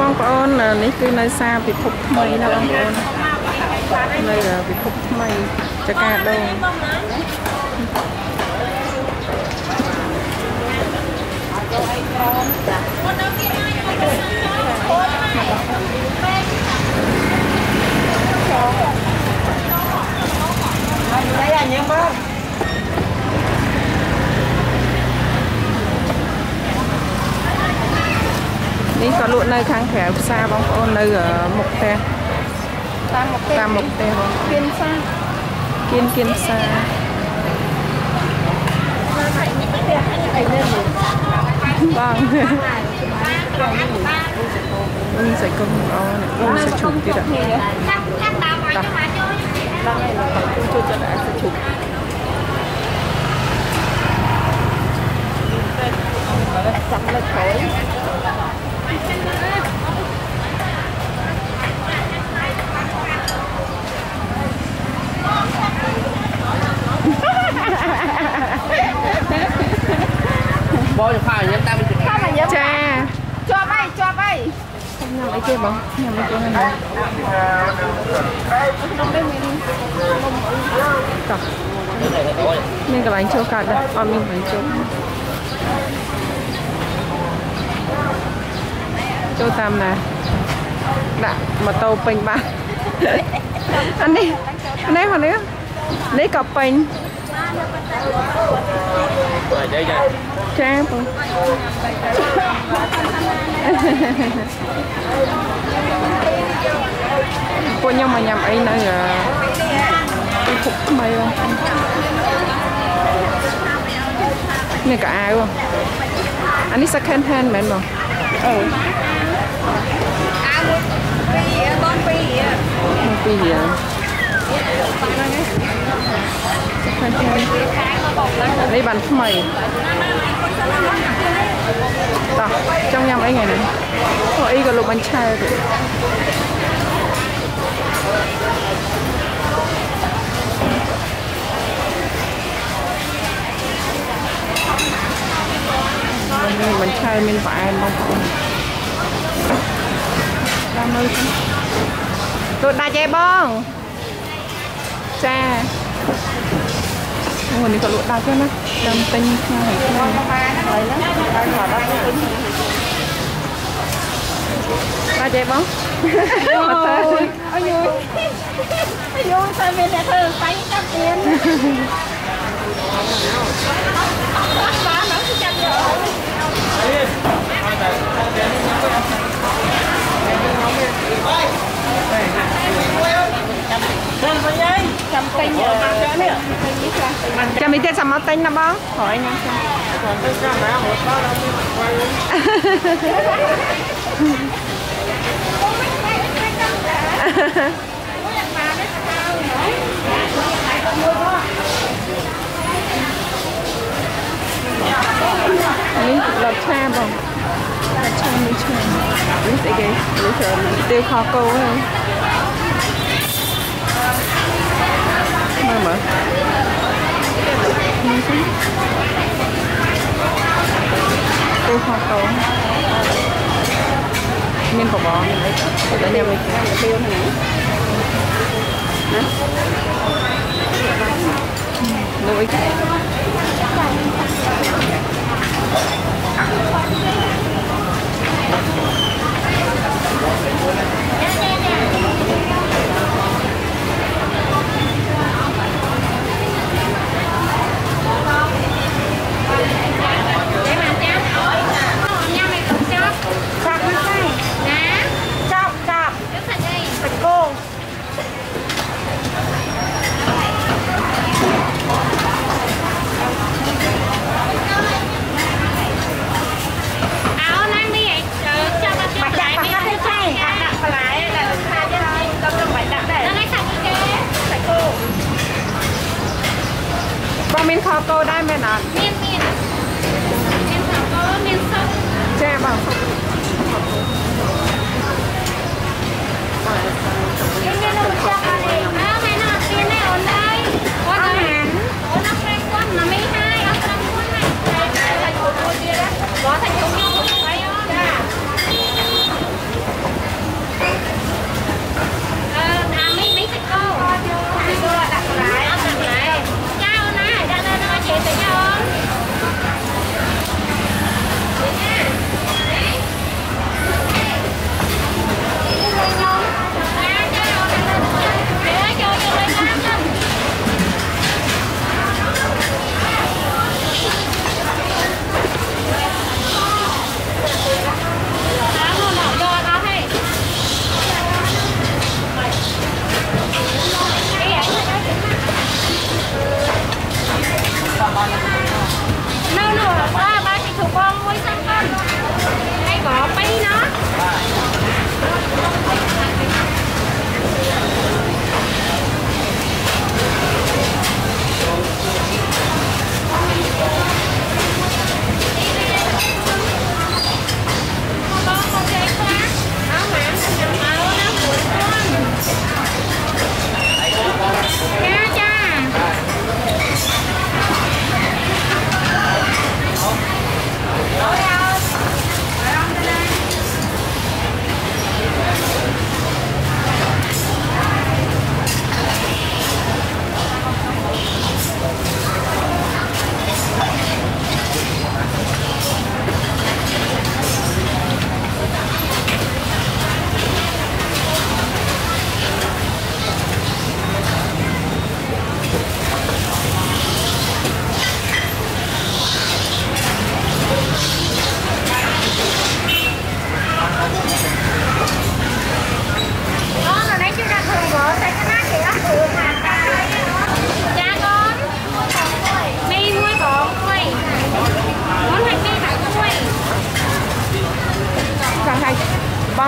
bong con này cứ nơi xa bị phục mây nè bong con nơi là bị phục mây cho cả đâu đây là những bác ní có lụa nơi kháng khỏe xa bong con nơi ở một te tam một te kiên xa kiên xa vâng sẽ công nó sẽ chụp đi đã đang này là còn chưa cho đã sẽ chụp chậm là khối bố cho pha nhắm ta mình không mà nhắm cha cho bay không nhầm ấy kia bóng nhầm ấy kia này mình cái bánh trâu cạn đây mình bánh trâu trâu tam này đã mà tàu bình ba anh đi hoàn đấy lấy cặp bình cha bông cô nhau mà nhầm ấy nơi là phục mày không này cả ai không anh đi second hand mẹ mà con phi gì à đây bàn mày đó trong nhầm ấy ngày này có ý có lục bánh chai rồi mình chơi mình phải mong không làm ơi tụi đại chơi bông cha nguồn đi có lụa đào cho nó đâm tinh đại chơi bông ôi vui sao bên này thơ tay cắp tiền cho mình tiền sắm máu tanh nào bông hỏi nha mình lọt cha bông lọt cha mình chơi mình sẽ ghé mình chờ tiêu kho câu thôi mở tiêu kho câu miên có bò để nhà mình tiêu này nuôi miên kho côได้ไหมนะเมียนสาวก็เมียนส้มแจ่บ่เมียนน้ำจังอะไรแม่น่ะกินได้อ่อนได้ว่าอาหารโอ้นักแรงก้นมาไม่ให้เอาตามก้นให้ใส่ถุงมือดีนะบอกใส่ถุงมือไว้จ้า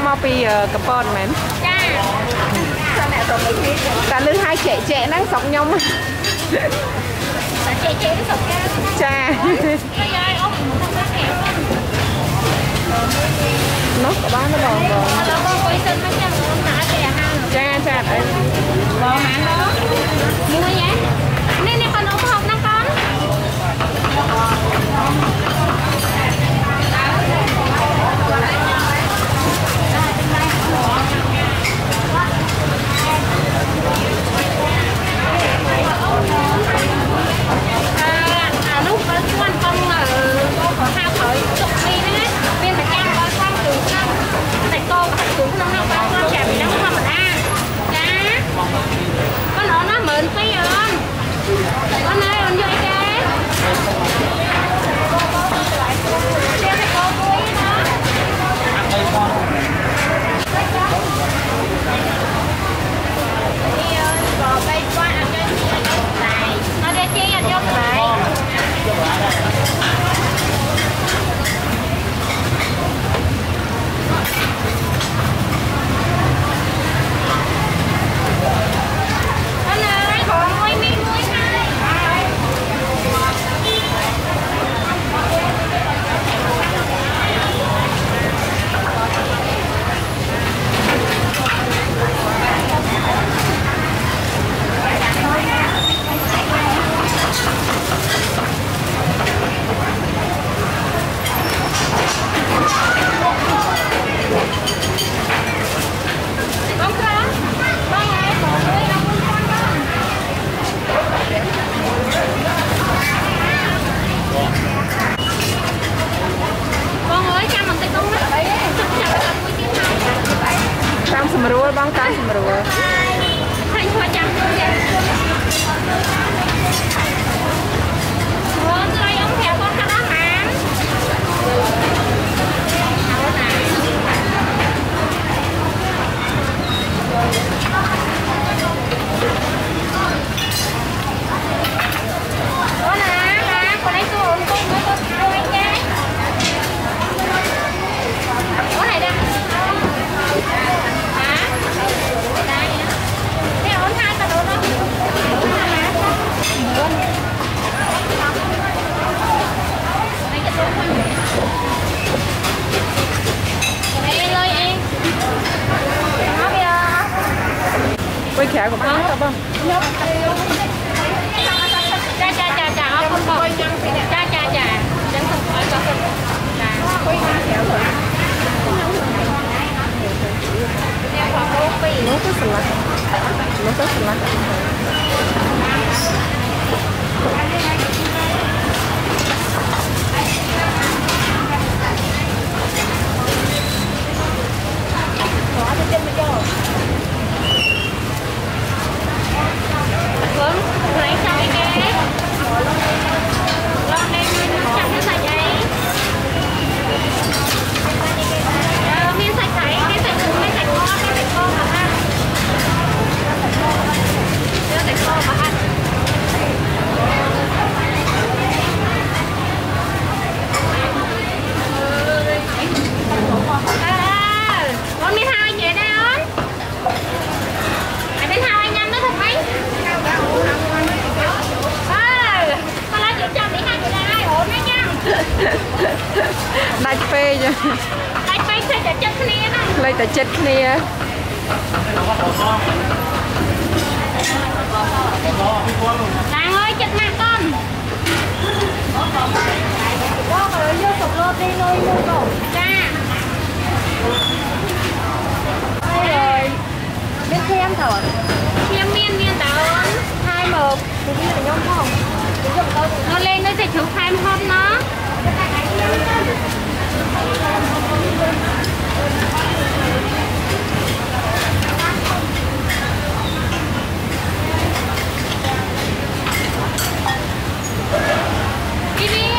mau pi cặp pon mến ta lư hai trẻ đang sống nhông cha nó có bán nó bò cha đấy bò hả đó mua nhé nên con ống hộp nó con lúc con có hao khởi chục đi đấy viên phải trang con từ năm tại cô phải xuống năm năm con chả bị đóng không mà ăn cá con nó mượn phí ơn con ơi con vô cái đeo phải cô quý đó đi bò bay qua ăn cho này nó để chi ăn cho lại con ơi còn nuôi mi nuôi hai con ơi cha mình tay con đấy tam sầm rùa băng tam sầm rùa thành hoa chăm con tôi ông theo con cái đó mà con à con lấy tôi con với con thao anh nhé con này đây hả đây thế ổn hai cả đồ đó đây cái tôi con đây lôi em nó bây giờ quay khẽ của bác không cha con bò cha chẳng không phải cho con quay khéo rồi nó có sườn nó có sườn vâng lấy sao cái ghế lo đây chẳng cái sạch ấy miếng sạch thấy cái sạch cứng cái sạch ngon cái sạch khô mà ăn đưa sạch khô mà ăn con miếng hai chị đây ơi bên hai anh em nó thật mấy con lấy chuyện chồng đi hai chị này ổn đấy nha đại phê chứ đại phê sẽ chết chết kia đó lấy tại chết kia Đàn ơi chết mặt con con rồi vô sụp lô đi nuôi vô rồi cha rồi biết thêm thôi thêm miên tao hai một thì đi là nhóm không nó lên nó sẽ chụp hai hôm nó đi đi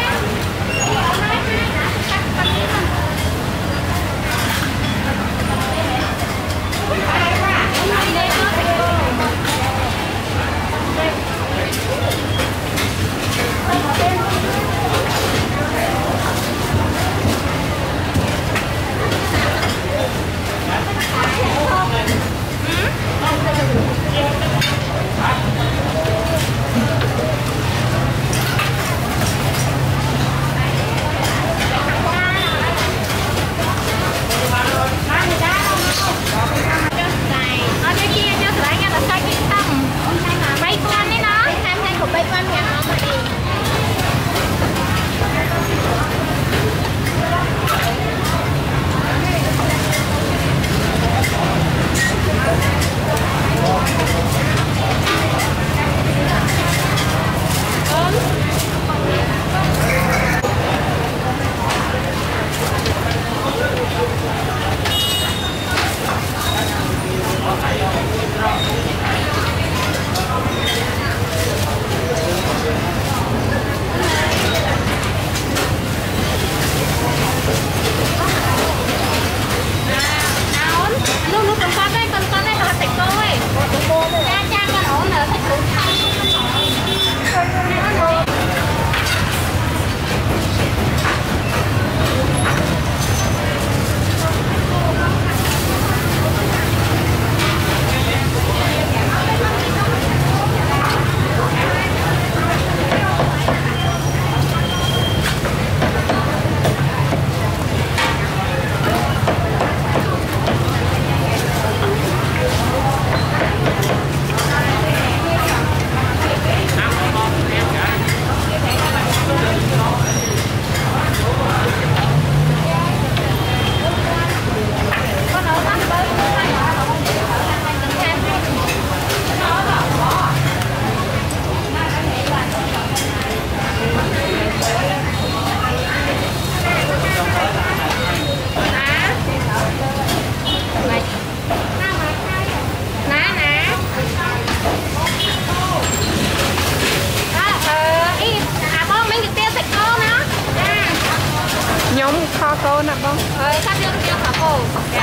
cô nè bông. Sắp vô tiêu khảo cổ.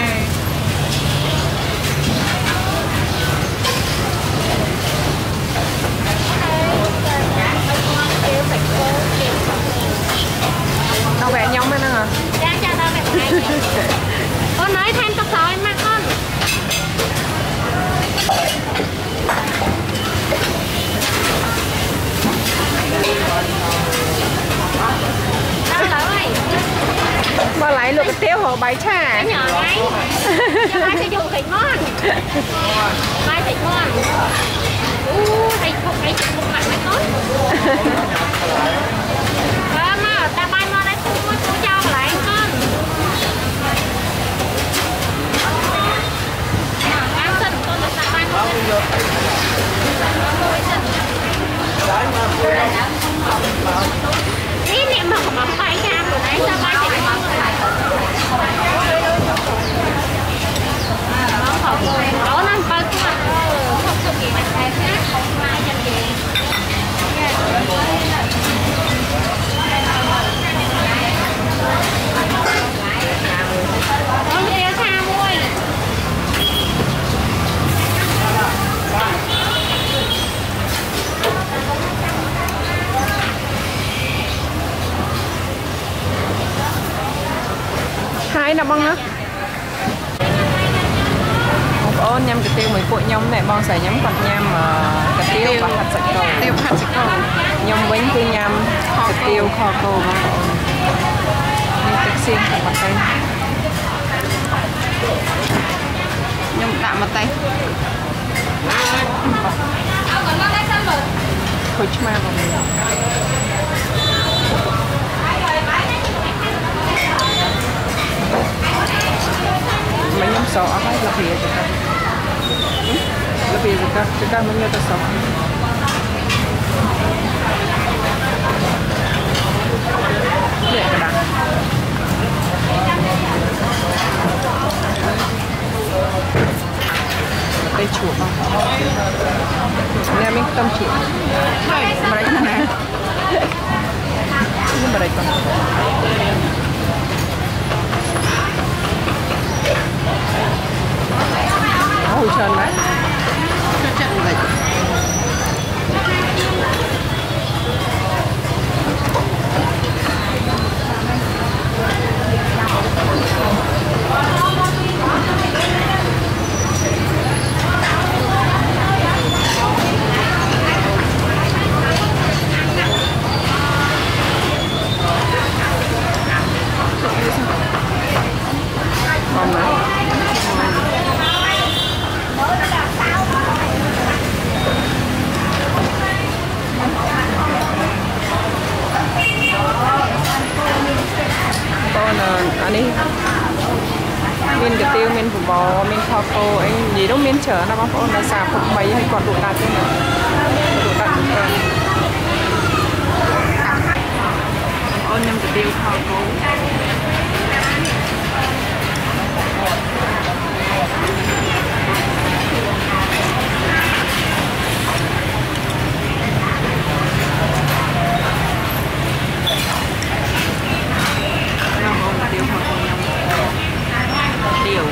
Đâu vẽ nhóm ấy nè hả? Dạ, cho đâu vẽ này. Con nói thêm tóc sói mà con. Đâu rồi? Bà lấy được cái tiêu hồ bánh chả. Cái nhỏ này. Cho ba sẽ dùng thịt ngon. Ba thịt ngon. Thịt một mặt mới tốt. Mà ta bay ngon đấy, cô cho lại con. Ăn xin con được ta bay ngon. Ý niệm mà không phải ra rồi đấy, sao bay thịt ngon rồi. Đó nó bao nhiêu mà không có gì mà thay khác không ai nhận gì. Con đi xa muôi. Hai nè bông á. Ôn nhâm cái tiêu 10 cuội nhom này bong xài nhắm còn nhâm cái tiêu và hạt sạch cầu. Tiêu hạt sạch cầu. Nhom bánh cứ nhâm cái tiêu kho cô bong ôn. Nhưng tích xiên thật mặt tay. Nhom đạm mặt tay. Khối chma vào mình. Mấy nhóm sọ ở đây là phía cho con. Lebih dekat, kita menyatu sama. Ini ada. Đây chuột không? Nè mình tâm chuột. Mà đấy nè. Nhưng mà đấy con. Hồi trần đấy. Chân này. Ngon đấy. Anh miền cái tiêu miền phủ bò miền kho cô anh gì đâu miền chở nó bác là xà phục mấy hay còn đủ đạt chứ nữa đủ đạt ôn nhâm cái tiêu kho cô điều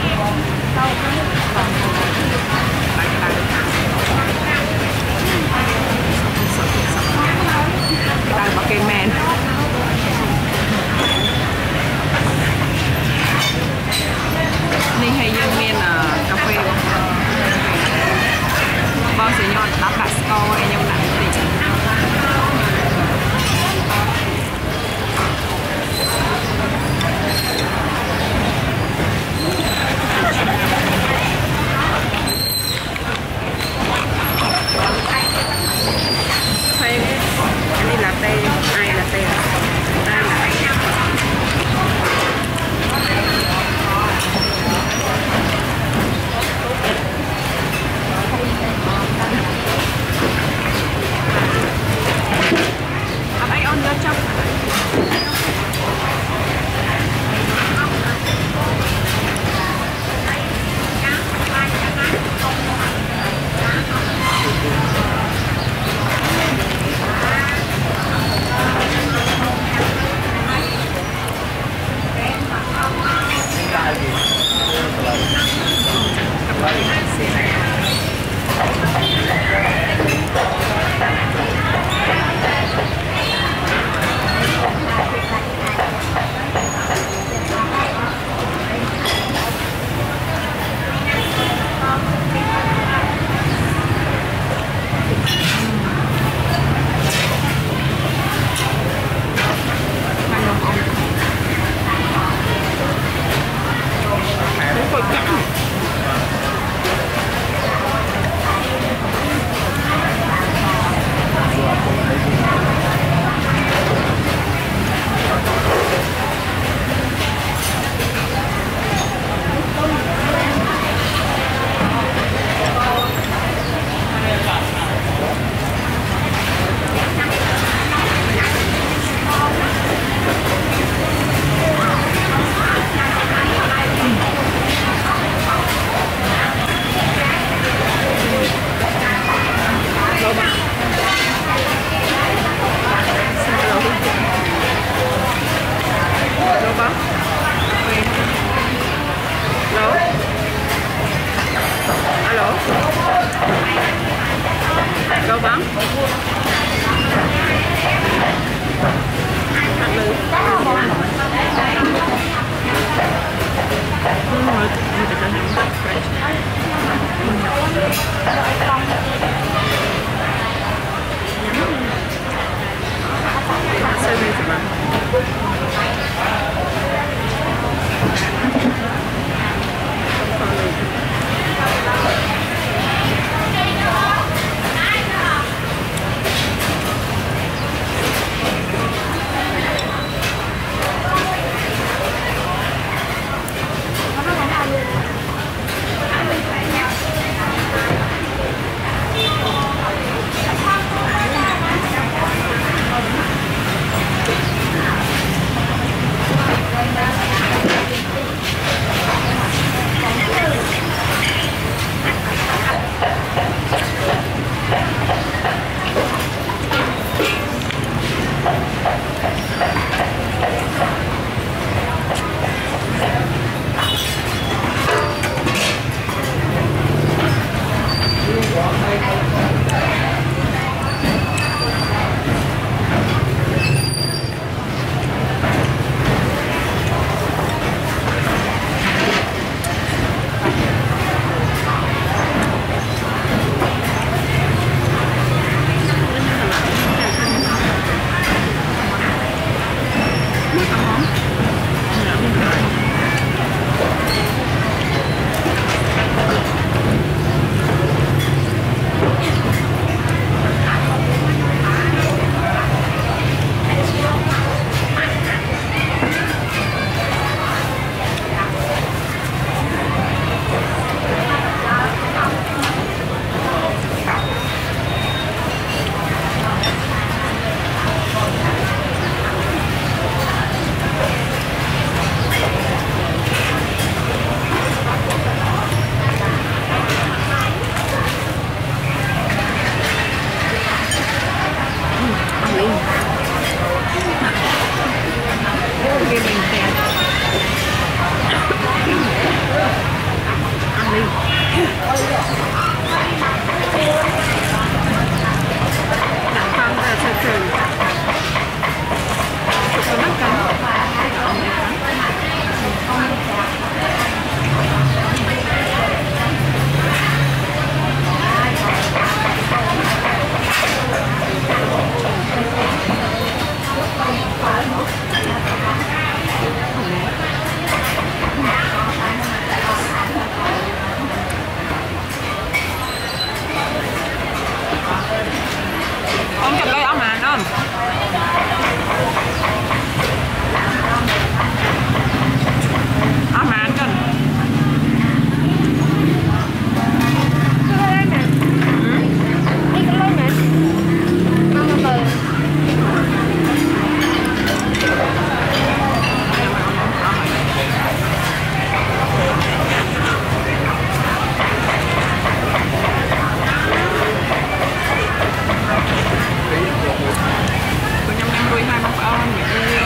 Ông chặt đây ông mà không?